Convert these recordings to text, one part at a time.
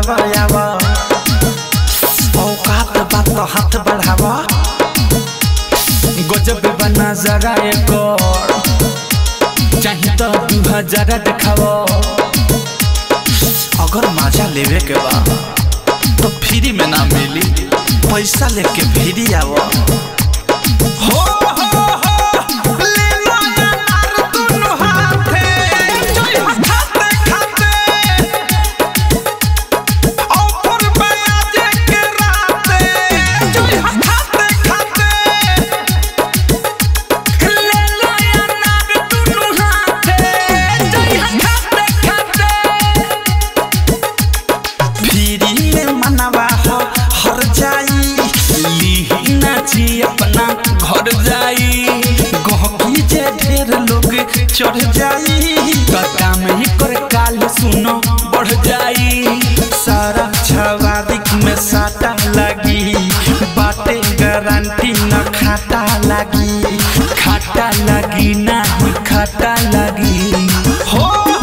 बोलावा यावा औकात बात तो हाथ बढ़ावा गजब बना जरा एक और चाहे तो 2000 दिखावा अगर मजा लेवे के बा तो फ्री में ना मिली पैसा लेके फ्री आवा हो अपना घर जाई गहकी जे ढेर लोग चढ़ जाई काम ही कर काल सुनो बढ़ जाई सारा छवादिक में साटा लगी बाटे गारंटी न खाता लगी ना खाता लगी हो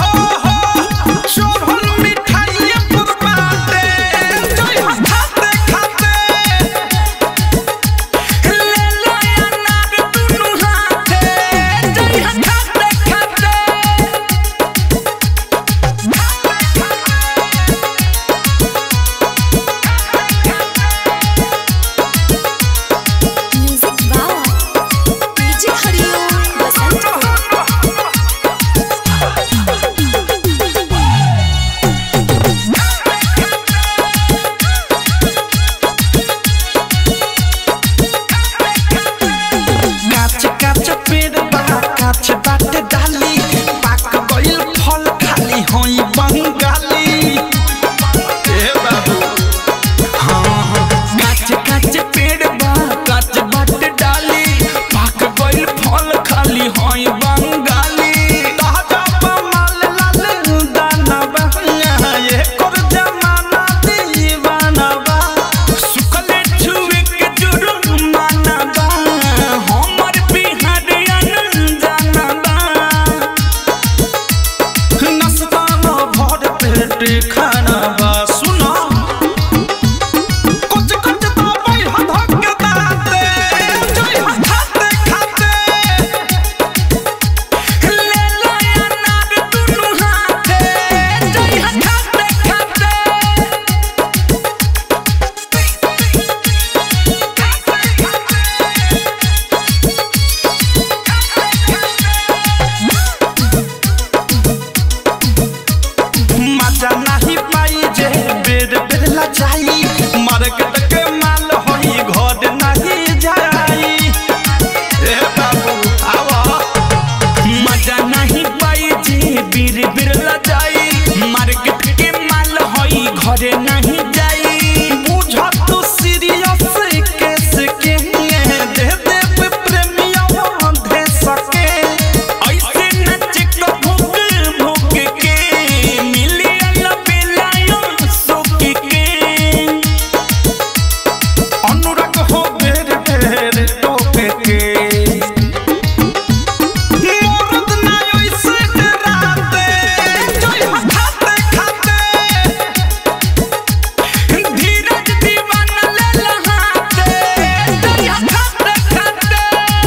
बाटे डाली पाक गइल फल खाली होई बंगाली ए बाबू हां काच पेड़ बा काच बाटे डाली पाक गइल फल खाली होई बंगाली ताजा माल लाल दाना बा ये कर जमाना दीवाना बा सुखले छुए के जुर्माना बा हमर बिहारिया खाना बा सुनो कुछ तो भाई हद के दाते जोई खाते ले लो या नाग दुनु हाथे जोई खाते मजा नहीं पाई जे बेर ला जाई मार्केट के माल होई घर नहीं जाई ए बाबू आवा मजा नहीं पाई जे बेर ला जाई मार्केट के माल होई घर नहीं जाई बुझा तू सीरियस केस के दे दे प्रेमिया दे सके ऐसे नच को भूख के अनुराग हो बेर टोके के मोरद ना ऐसे डराते जोई खाते धीरज दीवाना ले लहाते जोई खाते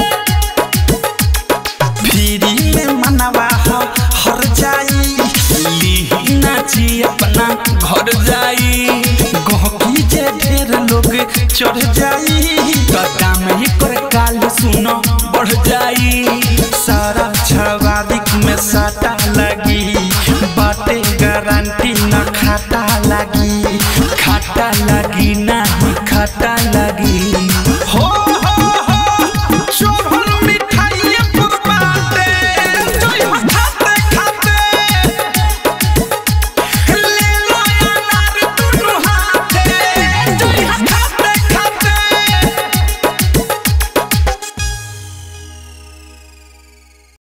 फ्री में मनवा हो हर जाई ली नाची अपना घर जाई गहकी जे ढेर लोग चढ़ जाई काम ही कर काल सुनो बढ़ जाई सारा छवादिक में साटा लगी बाटे गारंटी न खाता लगी ना खाता लगी